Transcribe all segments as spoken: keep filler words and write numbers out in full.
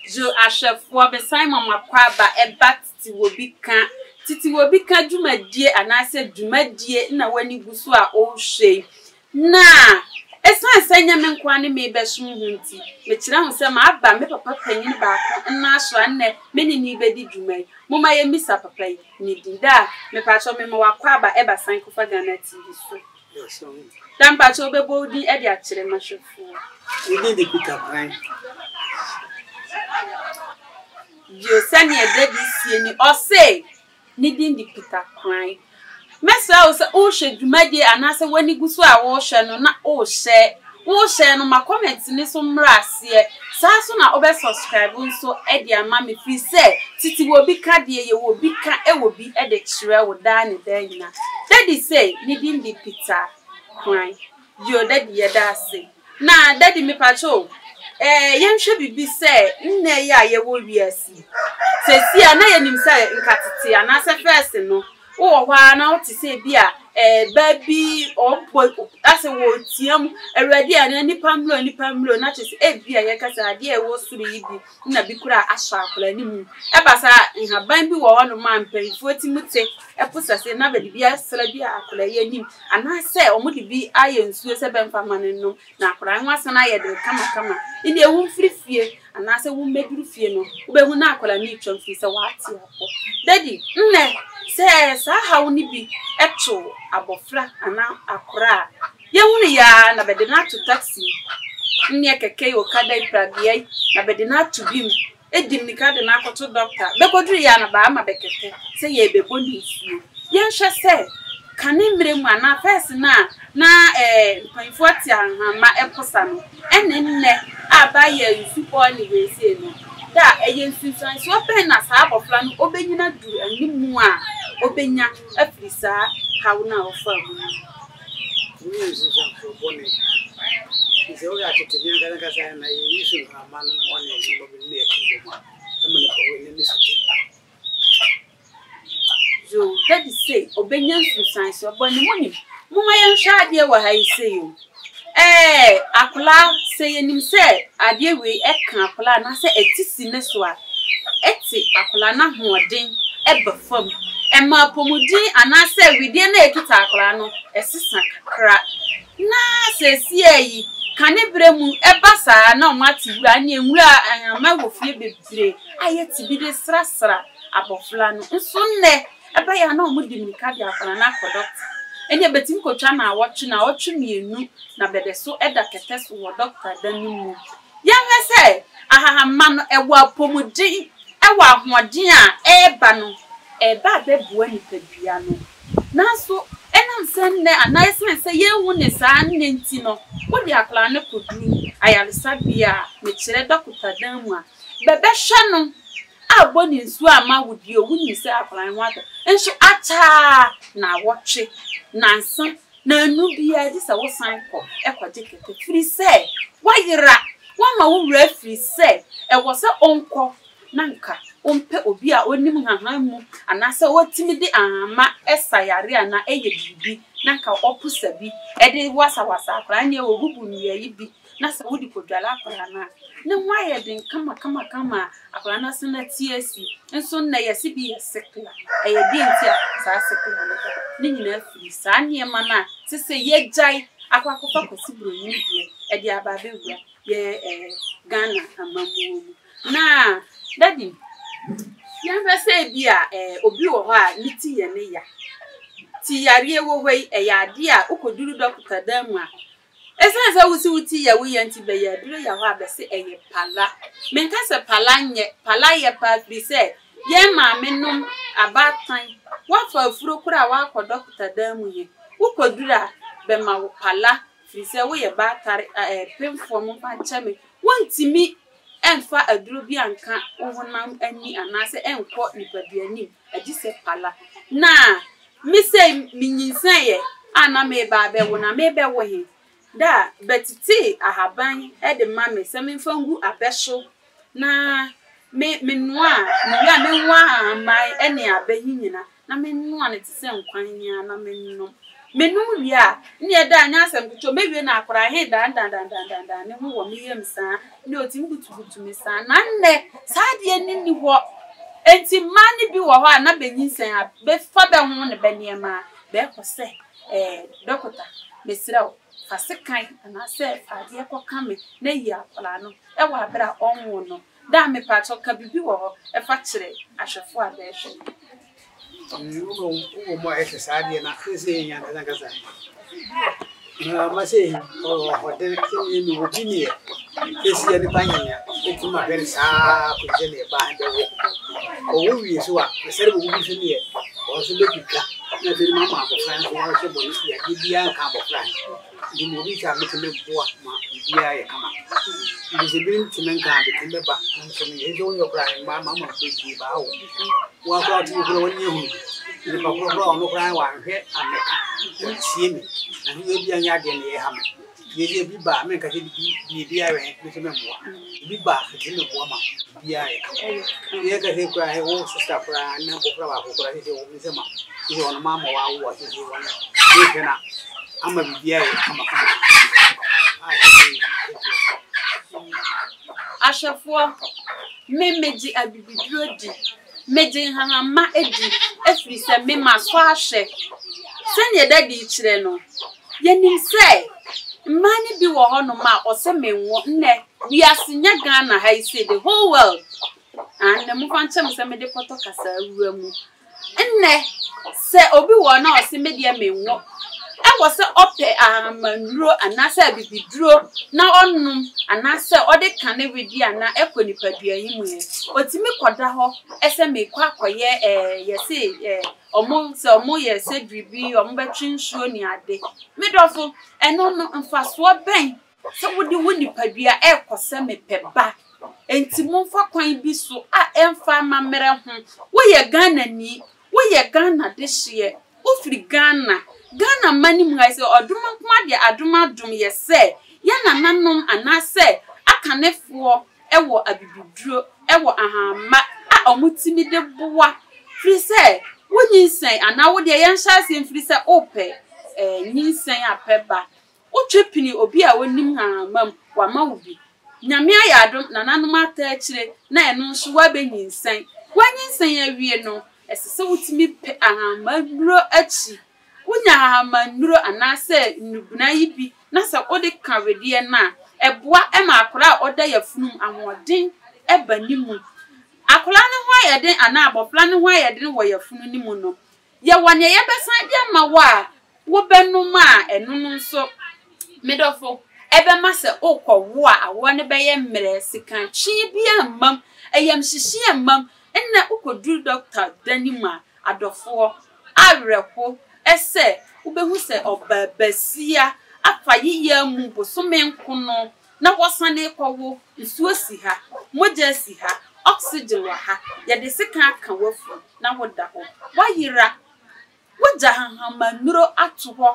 jo ahwefo be Simon makwaba eba titi wo bi kan titi wo bi kan dwumadie anase dwumadie na wani guso a o hwe na esan sanya me nkwa ne me be so hunti me kira hu se ma aba me papa panyin ba ko na so anne me ni ni be di dwumai moma ye misa papa yi ni dinda me pa cho me ma wakwaba eba san ko fa Ghana T V so dan pa cho be bodi e di a kire ma hwefo we need the Peter Pan yo sani e de di sie ni o say ni din di Peter Pan mesa o se o hwe dwumadie anase wani guso a wo hwe no na o hye wo hye no ma comment ni so mrase sa so na obe subscribe nso e di ama me fi se titi wo bi ka de ye wo bi ka e wo bi e de kire wo da ne da nyina daddy say ni din di Peter Pan yo daddy ye da say na daddy me pacho eh yenhwe bibi se nne ye a ye wo wiasi se si a na ye nim se nkatete anase first no wo hwa na oti se bia eh baby ompo ase wo tiam awrade a nipa mlo nipa mlo na chese e bia ye kasa ade e wo suru yibi na bi kura asha akola ni mu e basa nhaban bi wo hono ma mpanfo timute e posase na bedi bia sra bia akola ye nim anase omudi bi aye nsuo se bemfa manenno na akora nwasa na ye de kama kama ine ewu mfrifie anase wu meduru fie no wo behu na akola ni twam fi se wa ati apo daddy nne se sa hawo ni bi eto abofra ana akora ye hunu ya na bede na to taxi nne keke yo kada ipragie na bede na to bim edim ni kada na akoto doctor bekoduru ya na ba ama bekete se ye bebo ni isuo ye nhwe se kane mire mu ana first na na eh panfo ati anhama eposa no ene nne aba ye isupo ni we se no da eye nsinsan so pen na sa abofra no obenyina du animu a obenya afrisa hawo na ofamu ni nsinsan so bone ize o ga tetenya ga ga sa na yisu ama no one no be ne e ko mo e mo ne ko we ne sute jo daddy say obenya nsinsan so bone monim moma ye nhwa ade wa ha ise yo eh akola say enim say ade we e kan akola na say etisi ne so a eti akola na hoden e bafam e ma pomudin anase widie na ekita akola no esisa kakra na sesi ayi kanebere mu e basa na omati wura na enwura anyama wofie bebre ayeti bi de srasra abofla no nso nne e ba ya na omudi mika de akola na doctor ene betim kotwa na awotwe na awotwe mienu na bede so eda keteso wo doctor danimu ya hwese ahahama no ewo apomudin ewo ahoden a eba no eba bebuo ni padua no naso enam senne anaise se yehu ne saa nne nti no wo de akla ne koduru ayalisa bia me kire doctor danimu a bebe hwe no aboni nsu ama wudi owuni se akla nwato enso acha na wotwe nansa na anu bia di se wo san ko ekwaje kete free se wayira wama wo wura free se e wo se onko nanka ompe obi a onim hahan mu anase wotimi di ahama esayare ana eye bibi nanka opusa bi e de wasa wasa akra anya wo gugu nuya yi bi na se wodi kodwala akra na ne waye den kama kama kama akra na se na tiesi enso na yesi bi yesekla e ye di ntia sa sekla ne nyina free sa ne ma na se se ye jai akwa kofa kwasi bro ni die e di aba bewura ye eh Ghana amamu na daddy ya say bia eh obi wo ho a liti ye ne ya ti yare wo hoi e ya ade a ukoduru doctor damu a esense wusi wuti ya wo ye nti be ya dure ya ho a be se eye pala menka se pala nye pala ye pa bi se ye ma menum abatan wa fa afuro kura wa ko doctor damu ye ukoduru a be ma wo pala fi se wo ye ba tare eh pemfo mo pa chame wontimi enfa aduro bi anka ohonam ani anase enko nipaduanim agise pala na mi say minyinsan ye ana me ba be wo na me be wo he da betiti ahaban e de ma me se me fangu abehso na me me noa me ya me nwa mai ene abehinyina na me noa ne tse nkwan nya na me no Menu ya, near Danyas and Kucho, maybe na akra he dan dan dan dan dan dan who were me son, no timbu to me son, none sadi and ni what. Enti mani bi wo ho na benyinsen a be fa be ho ne beniema be ko se eh dokota mesira fa sekan na se fa de ko kame na yi akola no e wa bra onwo no da me pa to ka bibi wo ho e fa kire ahwefo a be hwe ugo ugo mo e sadi na se nya na kasa na ma se o ho de ke ni wo bi ni e se ni panya e ti ma be sa ko je ne ba de wo o wi so a se re wo bi se ni e o so le kika na te ma ma bo fran so wa se bo ni ya di bia ka bo fran di mo bi ka me te me bo ma bia ya kama di se bi ti men ka be te me ba so ni e jo yo fran ma ma ma be di ba wo wa ko ti ko woni hu ni ba ko ro no fran wa hwe ameka tie mi na ni bi anya de ne ha me ye ye bi ba me ka ti bi bia we me te me bo bi ba ti me bo ma bia ya ye ka se kwa he wo sister fra na bo fra ba ko ra se wo mi se ma ni ona ma mo wa wo se se wona ye ke na ama bi bia ya kama kama Ashafo me meji abibiduro di meji hanama edi efiri se me maso ahwe se ne dadi kire no yenim se mani bi wo ho no ma o se menwo nne we asenya Ghana ha ise the whole world and mu fanchem se me de poto kasa awura mu nne se obi wo na o se me de menwo e wo se ope amanuro anase abibiduro na onum anase ode kane wedi ana ekoni padua yimu e otimi koda ho ese me kwa akoye eh yesi eh omo se omo yesi dribi omo betwi nsuo ni ade medofo eno no mfaso ben se wodi woni padua e kose me peba enti momfa kwan bi so a emfa mamere ho wo ye Ghana ni wo ye Ghana de hye ofri Ghana Ghana mani mu ha se oduma kuma de aduma dum ye se ya nananom anase akanefo ewo abibiduro ewo ahama a omutimi de boa firi se wonyinsen ana wo de ye nhya se firi se ope eh nyinsen apeba otwepini obi a wonim hamam wa ma obi nyame ayadom nananom ata akire na eno nso wa benyinsen wanyinsen awie no esese wutimi pe ahama bro achi wonya ahama nuro anase nubuna yibi na sa ode kawedie na eboa e ma akora oda yafunum ahoden eba nimu akora ne ho ayeden ana abofla ne ho ayeden wo yafunu nimu no ye wone ye besan de ma wa wo benum a enunu nso medofo ebe ma se okwo a awo ne be ye mmere sikan twi bia mam eyam hihie mam enna ukodu doctor danima adofo awreko ese ubehu se obabasia afa yiya mu bosome nkono na wasane kwawo nsuo si ha moja si ha oxygen wa ha ya de sika aka wafu na woda ho wayira woja hanhama nuro ato ho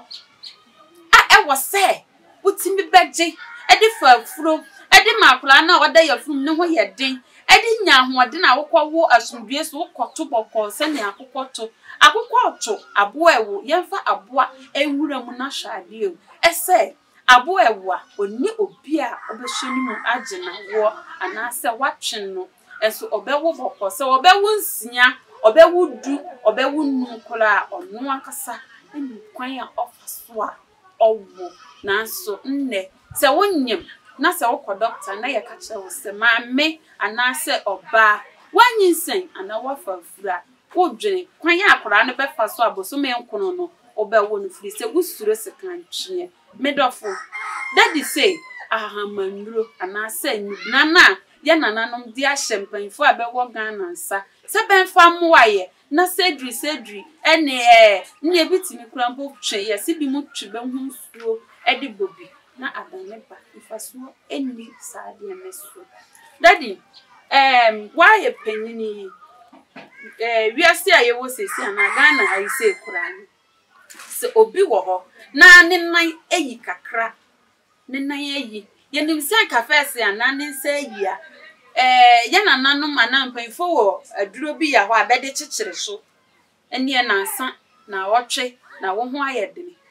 a e wo se utimi beje e de fafuro e de makula na woda yafum ne ho yeden e de nya hoode na wokwo asumdue so wokwoto bokko se ne akokwoto akokwoto abo ewo yemfa aboa ewura mu na hwade o ese abo ewo a oni obi a obehwani mu agena wo anase watwen no enso obewo bokko se obewo nsia obewo du obewo num kola onu akasa eni kwan a ofaso a owo nanso nne se wonyem na se wokọ doctor na ye ka kire wo se maame anase oba wanyinsen ana wafafura wodwene kwan ya akora no befa so abosome nkono no obewo no firi se gusuro se kantwe medofo daddy say ahamanuro anase nubna na ye nananom di ahempanfo abewo Ghana nsa se benfa moaye na sedri sedri ene eh ne bitimi kurampo twe ye se bi mu twe be hu nsuo edi bobi na adane ba ifasuo eni saade emeso daddy em why penyini eh wiase aye wo sesi ana Ghana ayi se kuran se obi wo ho na ne nan eyi kakra ne nan eyi ye nim se kafese ana ne se eyi a eh ye nananom anampanfo wo aduro bi ya ho abede kyekyere so eni na nsa na wotwe na wo ho ayedene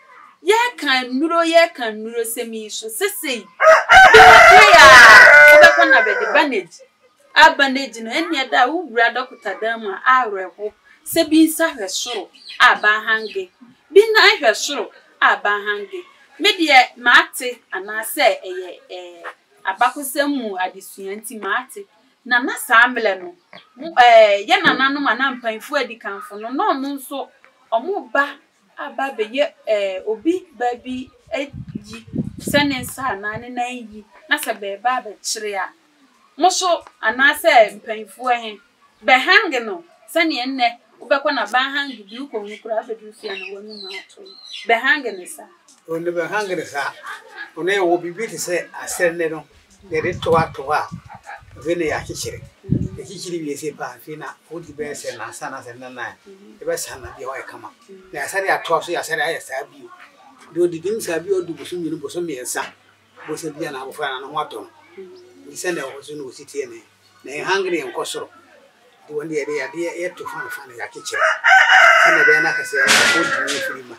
ye kan nuro ye kan nuro semi so sesei ya oba na be bandage a bandage no enya da wo wura doctor dan mu areho se bi nsa hwesoro aba hange bi na hwesoro aba hange me de maate anase eye eh abakosemu adesuanti maate na na saamle no eh ye nananom anampanfo adikanfo no no no nso omo ba aba be ye eh obi ba bi eji senensa na ne nan yi na se be ba ba kire a moso anase mpanfo ehe be hang no se ne enne ubekwa na ba hang bi uko nkura abedu fia na wonu ma ato be hang ne sa onde be hang ne sa one wo bibi te se asenne no de de to ato a vele ya kichire e kichire bi se pa fina odi be se na sana se na na e be sana bi wa kama na asare ato so ya asare ya sa bi do di dim sa bi odu boso mi no boso mi ensa boso bi na abofra na no ato ni se na wo so no sitie ne na hang ne nkosoro di wonde ya de ya de ya to fa fa ya kichire kana be na ka se odi ni frima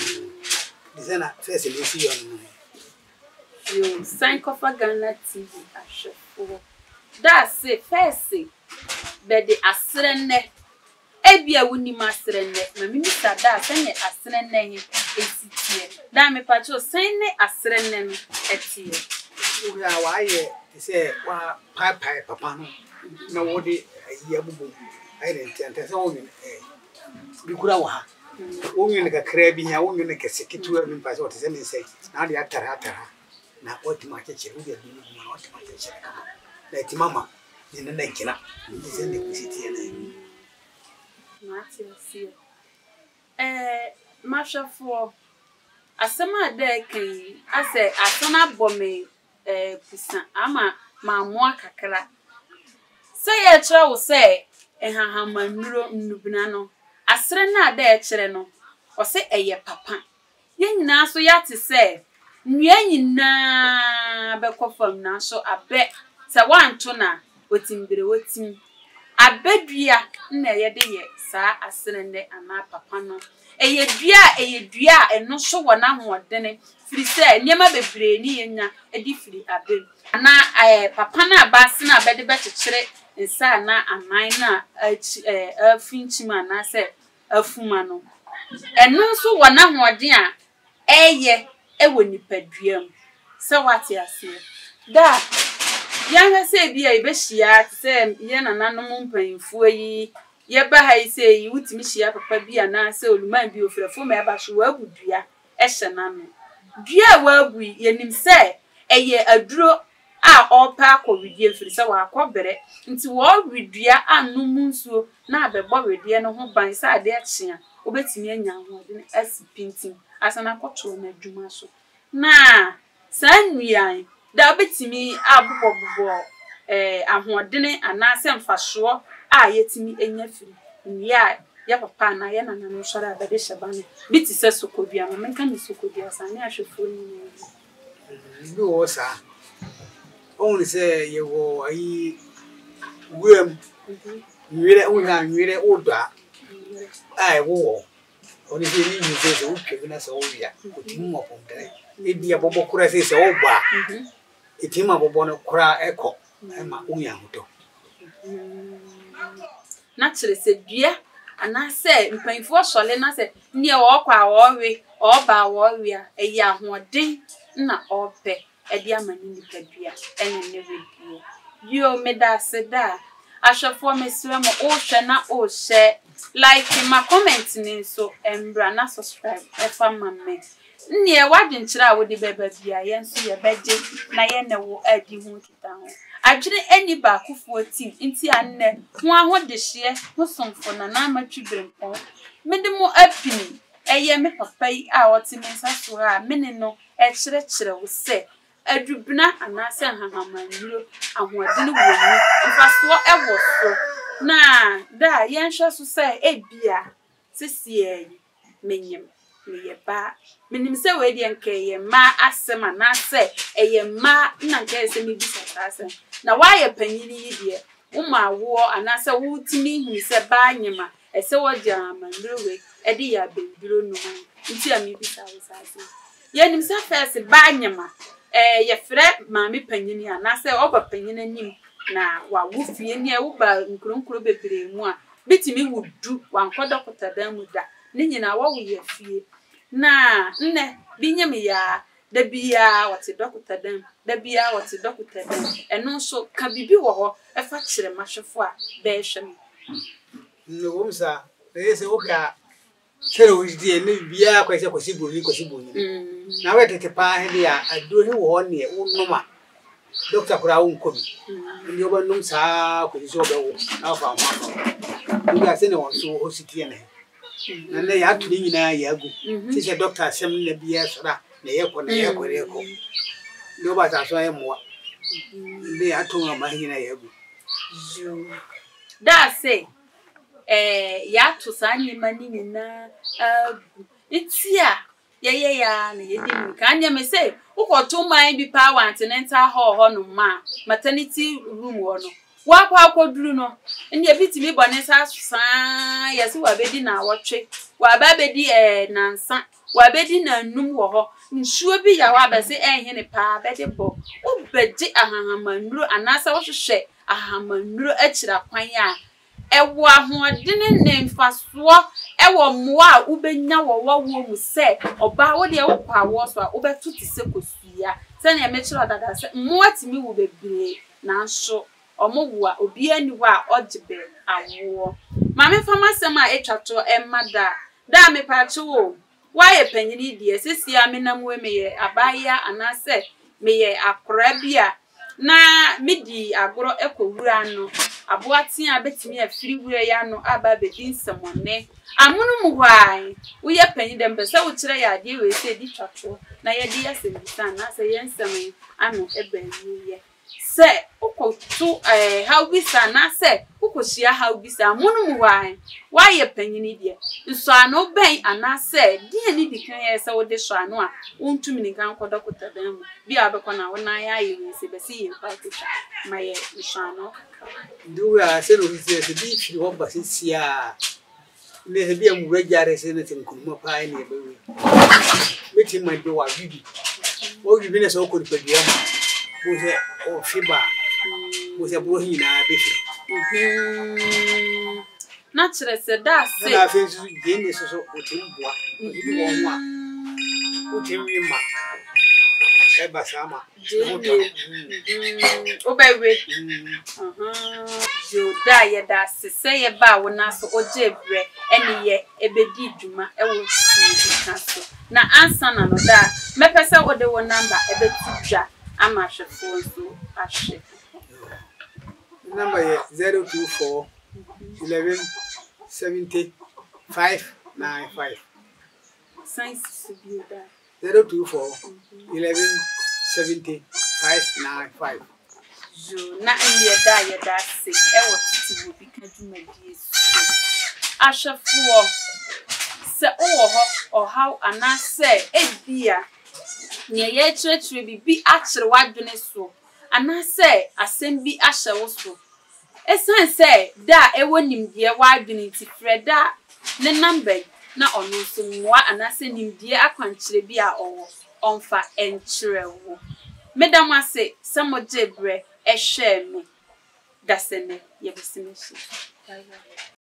di se na fese le si yo no yo cinq of Ghana T V ashefo da se fese be de asrenne ebia woni masrenne ma mi misa da sene asrenne he esitie da me pa cho sene asrenne no etie wo ya wa ye se wa pai pai papa no na wo de ya bubu ai de ntente se wo ni eh bi kura wa wo ni ka kra bi nya wo ni ka sekitu bi pa so te se ni se na de atara atara na oti ma ke chiru de bi na oti ma ke chiru kama na ti mama ni na nkina ni se ni kusiti na mati asi eh mashafo asema de kan ase asona bome eh kusa ama maamua kakra se ye kire wo se ehahama nnuro nnubina no asre na da e kire no o se eye papa ye nyina so ya te se nnua nyina be kofam na so abe se wanto na otimbere wotim abedua na ye de ye sa asre ne ana papa no eye dua eye dua eno so wona hoodene firi se niema bebre ni yenya edi firi abe na eh papa na abase na abede be kekere nsa na aman na eh afinchima na se afuma no eno so wona hoode a eye ewo nipadua mu se wate ase da yanga se bia ibehia se ye nananom mpanfo yi ye ba ha se yi wutimi hia papa bia na se oluman bi ofrefo ma eba so wabudua ehye na no dua wabu yenim se eye aduro a opa akọwidie mfiri se wa akọbere nti wo widua anum nsuo na abegbo wedie no ho ban se ade ekye obetimi anya ho de asipintim asana kọtọ na adwuma so na sanwian da obetimi abobobobo eh ahoɔdene anase mfasoɔ a yetimi enya firi nria ya papa na ye nana no hwara abede hyebane biti se sokodua no menka ni sokodua sane ahwefo ni bi wo sa on se ye wo ayi wem nwire unha nwire oda ai wo oni se ni ni se o twe na se o wia o ti mo pondere e bia bobo kura se se o ba e ti ma bobo no kura eko e ma unya hoto na kire se dua ana se mpanfo sole na se ne o kwa o we o ba wo we a eyi ahoden na ope e dia mani ni padua ene ne we yo meda se da ashafo mesira mo o hwe na o share like ma comment ni so embra na subscribe e fa mamme nne wadwenkyere a wodi beba bia ye nso ye beje na ye ne wo adi hu kita ho adwene eni ba kofo team nti anne ho ahode hye ho somfo na na matwibrempon mede mo apini eye me papa yi a wote me nsaso ha mene no e kire kire wo se adubna anase hahamaniro ahoɔdene wo mu mfaso ewo so na da ye nhwe so se ebia sesie menyem me ba menim se we de nka ye ma asema na se eye ma na nka se me bisa ase na wa ye panyini yi de wo ma wo anase wo timi hu se ba nyema ese wo jama ndrowe edi ya benduro no man nti a me bisa wosase ye nim sa first ba nyama eh ye frɛ maame panyini a na sɛ oba panyini anim na wa wo fie ne wo ba nkronkro bebre mu a bitimi wudu wankoda kotadan mu da ne nyina wo wo ye fie na nne binyame ya da biya wate dokotadan da biya wate dokotadan eno so ka bibi wo ho e fa kire mahwefo a be hwem no wumsa ese oka sere wujdi ne biya kwa se kwasi boni kwasi boni na wete pa he dia aduro he wo ne unoma doctor kura won kobi ndi oba num sa ko so be wo na fa ma ndi ase ne won so hospital ne na ne ya tuni nyina ya gu ti se doctor sem ne biya sora ne ye ko ne ye ko re ko ndi oba ta so ye mo ndi ya to ma nyina ya gu da say eh ya to sanye mani nyina agu itia ye ye ya na ye di ka anya me say ukoto man bi pa continental hall ho no ma maternity room ho no wa kwa akoduru no ndi ebitimi bone sa san ye se wa bedi na wotwe wa ba bedi eh nansa wa bedi na num ho ho nsuo bi ya wa ba se eh ne pa bedi bo u bedi ahahamanuro anasa wo hwehwe ahahamanuro akira kwan a ewo ahoɔdene ne mfasoɔ ewo mmoa ubenya wo wo mu se oba wo de wo kwa wo so a ubetu ti se kosua se na emechiro dada se mmoa timi wo bebre na nso omo wo a obi ani wo a ɔgebe awo maame famasem a etwato emmada da me paache wo waye panyini die sesia me nam we meye abaya anase meye akora bia na midi agoro ekowura no aboaten a betimi afiri wura ya no aba bedi nsemone amunu mu hwai wo ye panyi dem be se wo kire ya de we se di twatwo na ye di asembisa na se ye nsem ano ebanu ye se ukotu eh haubisa na se ukoshia haubisa amunu mu hwai wa ye panyi ni de nso ano ben ana se die ni dikan ye se wo de so ano a wontumi ni kan kodo kotadan mu bi abekọ na wona ya ye we se be se ye pa tuta maye nso ano do ya se no se se bi fi wo ba se sia ne se bi amura jare se ne tin kuma pa ne be we beti ma do wa bibi wo bibi ne so ko di pedua ma bo se o fiba bo se bo hina be fi mhm na kire se da se na fe su je ne so so o tin boa o di wo ho a o tin wi ma e ba sama o be we mhm jo da ye da se se ye ba wo na so oje bre ene ye ebedi dwuma e wo si kaso na ansa na no da me pese wo de wo number ebeti dwa ama hwefo so ahwe number ye zero two four eleven seventy five nine five science bio da zero two four eleven seventy five nine five jo na ye da ye da se e wo titi wo bi ka dwuma die so ahwefo se o ho o how anase ebia ne ye chirechire bibi akire wadwene so anase asem bi ahye wo so esan se da ewo nimdie wadwene ti freda ne number na ono so mwa anase nimdie akwankyire bi a owo onfa enkyire wo medam ase samoje bre ehwe me dasene ye besime shi bye bye.